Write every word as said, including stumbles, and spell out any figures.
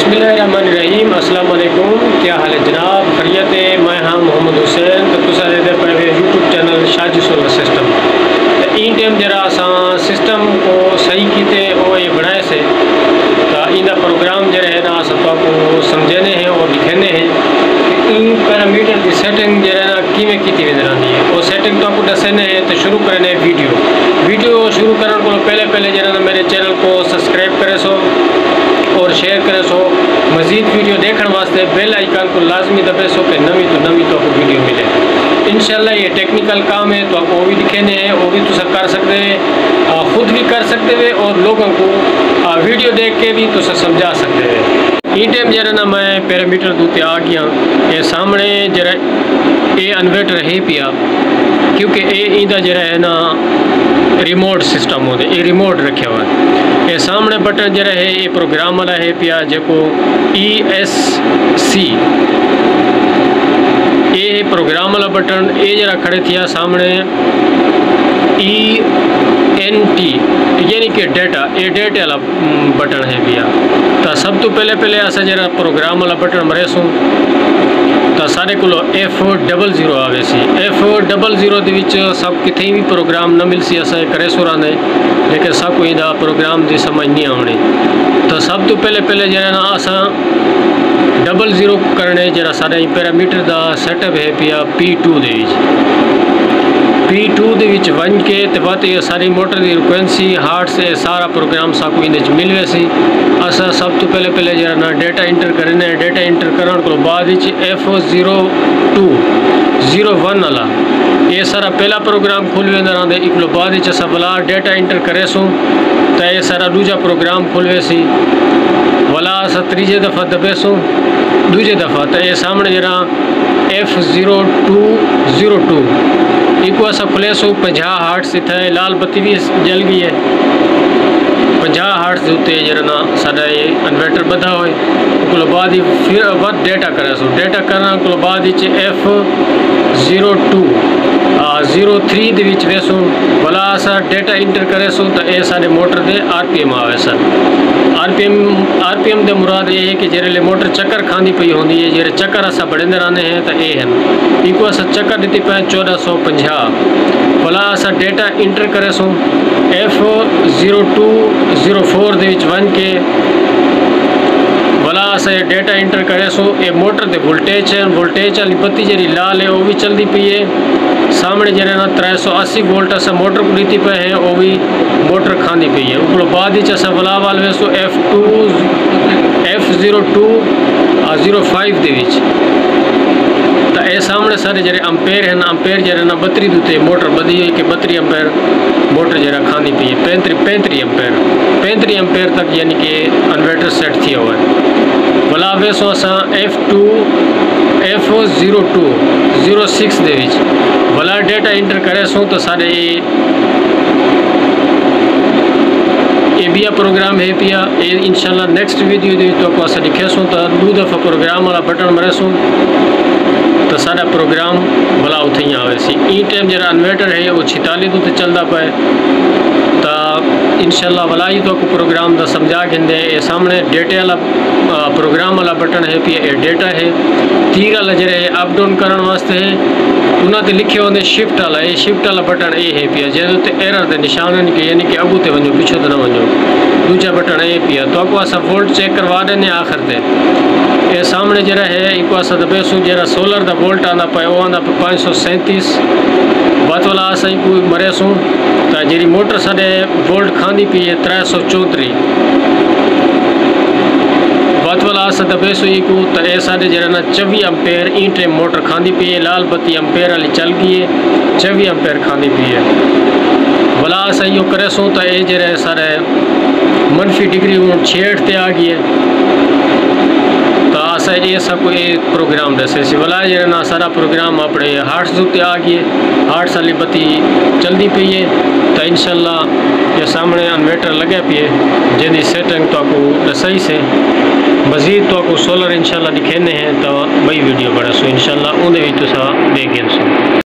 बिस्मिल्लाहिर्रहमानिर्रहीम। अस्सलाम वालेकुम। क्या हाल है जनाब? खैरियत है? मैं हाँ मोहम्मद हुसैन। तो तुसा दे पे YouTube channel Shazi solar system तो इन टाइम जरा असां सिस्टम को सही कीते और ये बनाए से तो इनका प्रोग्राम जरा है ना असां तो समझने हैं और लिखने हैं कि इन पैरामीटर की सेटिंग जरा ना किमें की वेंदी है और सेटिंग तो आपको दसने हैं। तो शुरू करने वीडियो वीडियो शुरू करने को पहले पहले जरा ना मेरे चैनल को सब्सक्राइब करे सो और शेयर करे सो। मज़ीद वीडियो देखने वास्ते बेल आइकन को लाजमी दबे सो कि नवी तो नवी तो आपको वीडियो मिले। इंशाल्लाह ये टेक्निकल काम है तो आपको वो भी लिखेने हैं, वो भी तुम कर सकते हैं, ख़ुद भी कर सकते हैं और लोगों को वीडियो देख के भी तुम समझा सकते हैं। इन टाइम जरा ना मैं पैरामीटर दूते आ गया ये सामने जरा ये इन्वर्टर है पिया क्योंकि ये इंदा जरा है ना रिमोट सिस्टम होते ये रिमोट रखे हुआ है। ये सामने बटन जरा है ये प्रोग्राम वाला है पिया जो ई एस सी ये प्रोग्राम वाला बटन ये जरा खड़े थिया सामने ई एन टी यानी कि डेटा ये डेटा वाला बटन है पिया। तो सब तो पहले पहले अस जरा प्रोग्राम वाला बटन मरेसूँ तो सारे को एफ डबल जीरो आवे सी एफ डबल जीरो सब कितने भी प्रोग्राम न मिल सी असें करे सुराने लेकिन सब कोई दा प्रोग्राम की समझ नहीं आने। तो सब तो पहले पहले जरा ना असा डबल जीरो करने जरा सारे पैरामीटर का सैटअप है पिया पी टू दे पी टू दे वन के तो बात ये सारी मोटर की फ्रिक्वेंसी हार्ट से सारा प्रोग्राम साकू इन मिल वैसी असा सब तो पहले पहले जरा ना डेटा इंटर करने डेटा इंटर करने को बाद F zero two zero one वाला ये सारा पहला प्रोग्राम खुल वेंदा रहंदे इको बाद असा भला डेटा इंटर करे सूँ तो ये सारा दूजा प्रोग्राम खुल वैसी भला असा तीजे दफ़ा दबेसूँ दूजे दफ़ा तो ये सामने जरा F zero two zero two इको असा खुलेसूँ पंजाह हार्ट से थे लाल बत्ती भी जल गई है पंजाह हार्ट से उत्ते जरा ना साडा ये इन्वर्टर बधा होए उको बाद ही फिर वध डेटा करे सो डेटा करने को बाद ही F zero two zero three दे विच वेसूँ भला असा डेटा इंटर करे सो तो ये सारे मोटर दे आर पी एम आवे sir R P M R P M दे मुराद ये है कि जेरे मोटर चक्कर खानी पई होंदी है जेरे चक्कर असा बढ़ेंदे रहने हैं तो ये हैं इको असा चक्कर दी पे चौदह सौ पंजाह भला असा डेटा इंटर करे सूँ F zero two zero four दे विच वन के भला अस डेटा इंटर करे सो ये मोटर दे वोल्टेज है वोल्टेज वाली बत्ती जी लाल है वो भी चलती पई है सामने जरा ना त्रै सौ अस्सी वोल्ट अस मोटर को दी पे है वो भी मोटर खानी पई है उको बाद ही अस भला वाल वेसो F two F zero two zero five दे विच तो ये सामने सारे जरे अंपेयर है ना अंपेयर जरा ना बत्ती दूते मोटर बदी है कि बत्ती अंपेयर मोटर जरा खानी पी है पैंतरी पैंतरी अंपेयर पैंतरी अंपेयर तक यानी कि इन्वर्टर सेट थी हुआ है भला वेसो असा F two F zero two zero six दे विच भला डेटा इंटर करे सूँ तो सारे ये भी प्रोग्राम है पिया ये इंशाल्लाह नेक्स्ट वीडियो दे तो को अस लिखे सूँ तो दो दफ़ा प्रोग्राम वाला बटन मरे सूँ तो सारा प्रोग्राम भला उथे ही आवे सी ई टाइम जरा इन्वर्टर है वो छिताली तो चलता पे तो इंशाल्लाह भला ही तो प्रोग्राम का समझा के ये सामने डेटे वाला प्रोग्राम वाला बटन है पिया ये डेटा है तीर वाला जरा अप डाउन करने वास्ते है उन्होंने लिखे होंगे शिफ्ट वाला ये शिफ्ट वाला बटन ये है पिया जैसे एरर के निशान है कि यानी कि अगू ते वजो पिछो तो न वजो दूजा बटन ये पिया तो आपको असा वोल्ट चेक करवा देने आखिर ते ये सामने जरा है इको असा दबेसूँ जरा सोलर का वोल्ट आना पे वो आना पे पाँच सौ सैंतीस बात वाला असा को मरेसूँ तो जी मोटर साढ़े वोल्ट खानी पी है त्रै सौ चौधरी बात वाला अस दबेसूँ को तो ये साढ़े जरा ना चौबी अंपेयर ई टाइम मोटर खानी पी है लाल बत्ती अंपेयर वाली चल गई है चौबी अंपेयर खानी पी है भला अस यो करे सूँ तो ये जरा सारे मनफी डिग्री हूँ छेठ ते आ गई है तो अस ये सब ये प्रोग्राम दसे सी भला जरा ना सारा प्रोग्राम अपने हार्ट्स उत्ते आ गए हार्ट्स वाली बत्ती चलती पई है तो इंशाल्लाह ये सामने इन्वर्टर लगे पे जिंदी सेटिंग तो आपको सही से मज़ीद तो आपको सोलर इंशाल्लाह दिखेने हैं तो वही वीडियो बड़ा सो इंशाल्लाह उन्हें भी तुसा देखें सो।